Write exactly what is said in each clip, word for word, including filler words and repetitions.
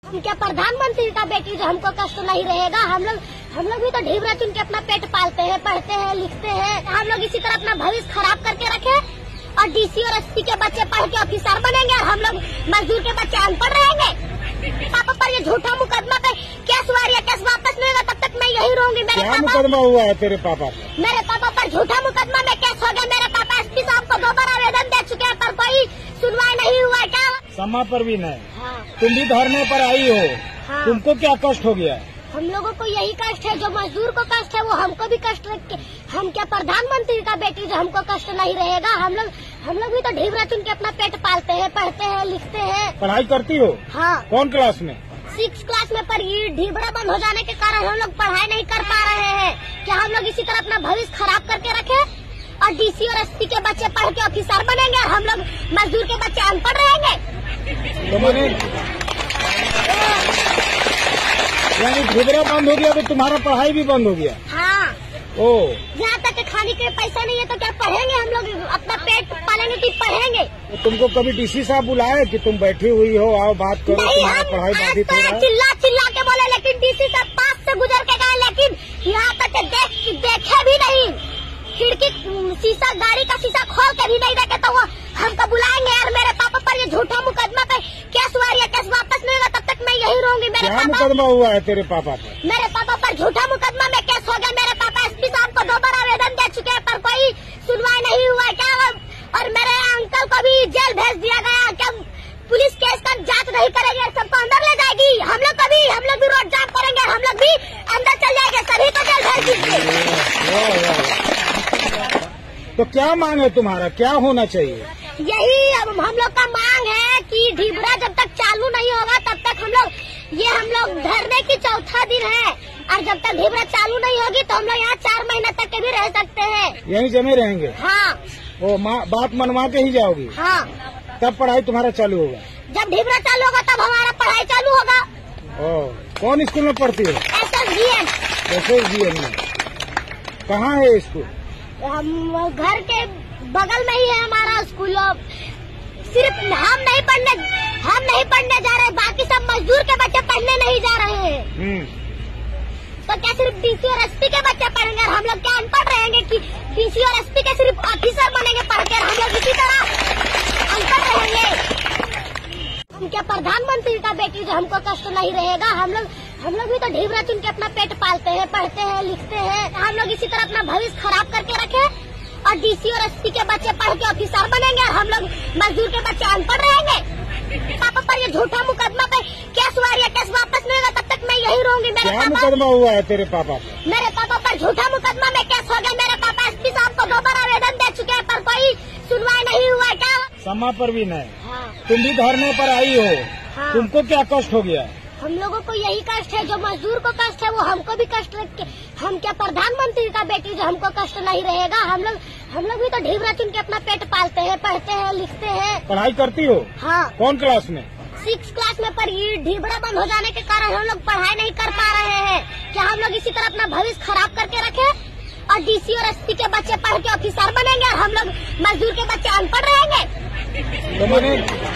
हम क्या प्रधानमंत्री का बेटी जो हमको कष्ट नहीं रहेगा। हम लोग हम लोग भी तो ढीबरा चुन के अपना पेट पालते हैं, पढ़ते हैं, लिखते हैं। हम लोग इसी तरह अपना भविष्य खराब करके रखे और डीसी और एसपी के बच्चे पढ़ के ऑफिसर बनेंगे और हम लोग मजदूर के बच्चे अनपढ़ रहेंगे। पापा पर ये झूठा मुकदमा पे केस हुआ है, केस वापस नहीं होगा तब तक मैं यही रहूंगी। मेरे क्या मुकदमा हुआ है तेरे पापा पर? मेरे पापा पर झूठा मुकदमा में केस हो गया। मेरे पापा एसपी साहब को दो बार आवेदन दे चुके हैं पर कोई सुनवाई नहीं हुआ। क्या समा पर भी नहीं? हाँ। तुम भी धरने पर आई हो। हाँ। तुमको क्या कष्ट हो गया? हम लोगों को यही कष्ट है, जो मजदूर को कष्ट है वो हमको भी कष्ट रख। हम क्या प्रधानमंत्री का बेटी जो हमको कष्ट नहीं रहेगा। हम लोग हम लोग भी तो ढीबरा चुन के अपना पेट पालते हैं, पढ़ते हैं, लिखते हैं। पढ़ाई करती हो? हाँ। कौन क्लास में? सिक्स क्लास में। पर ये ढीबरा बंद हो जाने के कारण हम लोग पढ़ाई नहीं कर पा रहे हैं। क्या हम लोग इसी तरह अपना भविष्य खराब करके रखे और डीसी और एसपी के बच्चे पढ़ के ऑफिसर बनेंगे और हम लोग मजदूर के बच्चे अनपढ़ रहेंगे। तो मैंने यानी ढीबरा बंद हो गया तो तुम्हारा पढ़ाई भी बंद हो गया? हाँ। ओ, जहाँ तक खाने के पैसा नहीं है तो क्या पढ़ेंगे हम लोग? अपना पेट पालेंगे कि पढ़ेंगे? तो तुमको कभी डीसी साहब बुलाए कि तुम बैठी हुई हो, आओ बात करो, तुम्हारा पढ़ाई बाधित हो रहा है? चिल्ला चिल्ला के बोले, लेकिन डीसी साहब पास से गुजर के गए, लेकिन यहाँ तक देख देखे भी नहीं। खिड़की शीशा, गाड़ी का शीशा खोल के भी नहीं देखे तो वो हमको बुलाएंगे। और मेरे पापा पर ये झूठा मुकदमा पे केस हुआ है, केस वापस नहीं होगा तब तक मैं यही रहूंगी। मेरे क्या पापा मुकदमा हुआ है तेरे पापा पर? मेरे पापा पर झूठा मुकदमा में केस हो गया। मेरे पापा एसपी साहब को दो बार आवेदन दे चुके हैं पर कोई सुनवाई नहीं हुआ। क्या और मेरे अंकल को भी जेल भेज दिया गया। क्या पुलिस केस का जांच नहीं करेगी और सबको अंदर ले जाएगी? हम लोग कभी हम लोग भी रोड जाम करेंगे, हम लोग भी अंदर चल जाएंगे, सभी को जेल भेज दीजिए। तो क्या मांग है तुम्हारा, क्या होना चाहिए? यही अब हम लोग का मांग है कि ढीबरा जब तक चालू नहीं होगा तब तक हम लोग, ये हम लोग धरने की चौथा दिन है और जब तक ढीबरा चालू नहीं होगी तो हम लोग यहाँ चार महीने तक के भी रह सकते हैं। यहीं जमे रहेंगे? हाँ। ओ, बात मनवा के ही जाओगी? हाँ। तब पढ़ाई तुम्हारा चालू होगा? जब ढीबरा चालू होगा तब हमारा पढ़ाई चालू होगा। ओ, कौन स्कूल में पढ़ती हो? S S G M. S S G M में कहाँ है स्कूल? हम घर के बगल में ही है हमारा स्कूल। सिर्फ हम नहीं पढ़ने हम नहीं पढ़ने जा रहे, बाकी सब मजदूर के बच्चे पढ़ने नहीं जा रहे हैं। तो क्या सिर्फ डीसी और एसपी के बच्चे पढ़ेंगे और हम लोग क्या अनपढ़ रहेंगे कि डीसी और एसपी के सिर्फ ऑफिसर बनेंगे पढ़ के? हम लोग इसी तरह अनपढ़ रहेंगे। हम क्या प्रधानमंत्री का बेटी जो हमको कष्ट नहीं रहेगा। हम लोग हम लोग भी तो ढीबरा चुन के अपना पेट पालते हैं, पढ़ते हैं, लिखते हैं। हम लोग इसी तरह अपना भविष्य खराब करके रखे और डीसी और एसपी के बच्चे पढ़ के ऑफिसर बनेंगे और हम लोग मजदूर के बच्चे अनपढ़ रहेंगे। पापा पर ये झूठा मुकदमा पे केस हुआ है, केस वापस नहीं होगा तब तक मैं यही रहूंगी। मेरे क्या मुकदमा हुआ है तेरे पापा पर? मेरे पापा पर झूठा मुकदमा में केस हो गया। मेरे पापा एसपी साहब को दो बार आवेदन दे चुके हैं पर कोई सुनवाई नहीं हुआ। क्या समा पर भी नहीं? हाँ। तुम भी धरने पर आई हो। हाँ। तुमको क्या कष्ट हो गया? हम लोगों को यही कष्ट है, जो मजदूर को कष्ट है वो हमको भी कष्ट रख। हम क्या प्रधानमंत्री का बेटी जो हमको कष्ट नहीं रहेगा। हम लोग हम लोग भी तो ढीबरा चुन के अपना पेट पालते हैं, पढ़ते हैं, लिखते हैं। पढ़ाई करती हो? हाँ। कौन क्लास में? सिक्स क्लास में। पर ये ढीबरा बंद हो जाने के कारण हम लोग पढ़ाई नहीं कर पा रहे हैं। क्या हम लोग इसी तरह अपना भविष्य खराब करके रखे और डीसी और एसपी के बच्चे पढ़ के ऑफिसर बनेंगे और हम लोग मजदूर के बच्चे अनपढ़ रहेंगे। तो मैंने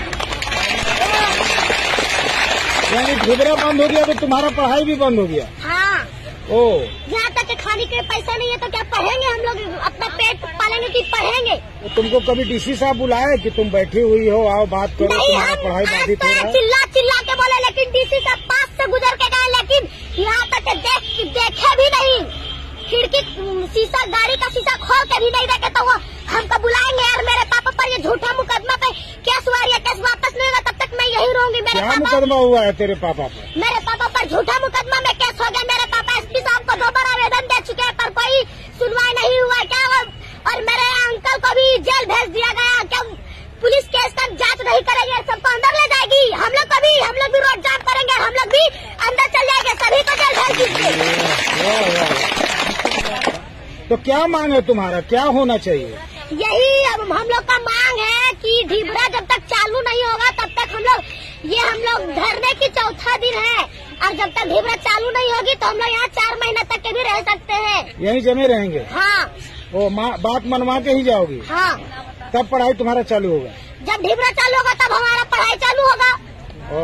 यानी ढीबरा बंद हो गया तो तुम्हारा पढ़ाई भी बंद हो गया? हाँ। ओ, जहाँ तक खाने के पैसा नहीं है तो क्या पढ़ेंगे हम लोग? अपना पेट पालेंगे कि पढ़ेंगे? तो तुमको कभी डीसी साहब बुलाए कि तुम बैठी हुई हो, आओ बात करो, तुम्हारा पढ़ाई बाधित हो रहा है? चिल्ला चिल्ला के बोले, लेकिन डीसी साहब पास से गुजर के गए, लेकिन यहाँ तक देख देखे भी नहीं। खिड़की शीशा, गाड़ी का शीशा खोल के भी नहीं देखे तो वो हमको बुलाएंगे। और मेरे पापा पर ये झूठा मुकदमा पे केस हुआ है, केस वापस नहीं होगा तब तक मैं यही रहूंगी। मेरे क्या मुकदमा हुआ है तेरे पापा पर? मेरे पापा पर झूठा मुकदमा में केस हो गया। मेरे पापा एसपी साहब को दो बार आवेदन दे चुके हैं पर कोई सुनवाई नहीं हुआ। क्या और मेरे अंकल को भी जेल भेज दिया गया। क्या पुलिस केस का जांच नहीं करेगी और सबको अंदर ले जाएगी? हम लोग कभी हम लोग भी रोड जाम करेंगे, हम लोग भी अंदर चल जाएंगे, सभी को जेल भेज दीजिए। तो क्या मांग है तुम्हारा, क्या होना चाहिए? यही अब हम लोग का मांग है कि ढीबरा जब तक चालू नहीं होगा तब तक हम लोग, ये हम लोग धरने की चौथा दिन है और जब तक ढीबरा चालू नहीं होगी तो हम लोग यहाँ चार महीने तक के भी रह सकते हैं। यहीं जमे रहेंगे? हाँ। ओ, बात मनवा के ही जाओगी? हाँ। तब पढ़ाई तुम्हारा चालू होगा? जब ढीबरा चालू होगा तब हमारा पढ़ाई चालू होगा। ओ,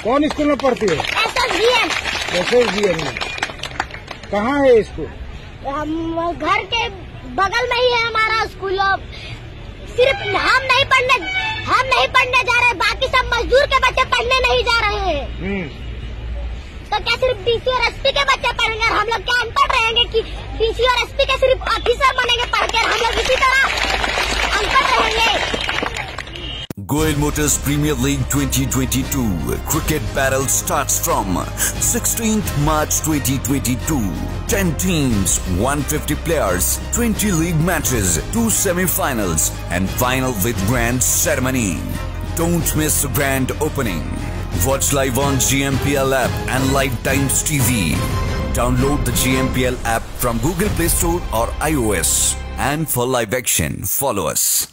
कौन स्कूल में पढ़ती हो? S S G M. S S G M में। कहाँ है स्कूल? हम घर के बगल में ही है हमारा स्कूल। सिर्फ हम नहीं पढ़ने हम नहीं पढ़ने जा रहे, बाकी सब मजदूर के बच्चे पढ़ने नहीं जा रहे हैं। तो क्या सिर्फ डीसी और एसपी के बच्चे पढ़ेंगे? हम लोग क्या अनपढ़ रहेंगे कि डीसी और एसपी के सिर्फ ऑफिसर बनेंगे पढ़ के? हम लोग इसी तरह अनपढ़ रहेंगे। Goel Motors Premier League twenty twenty-two cricket battle starts from sixteenth March twenty twenty-two. ten teams, one hundred fifty players, twenty league matches, two semi-finals and final with grand ceremony. Don't miss the grand opening. Watch live on G M P L app and Live Times T V. Download the G M P L app from Google Play Store or iOS. And for live action, follow us.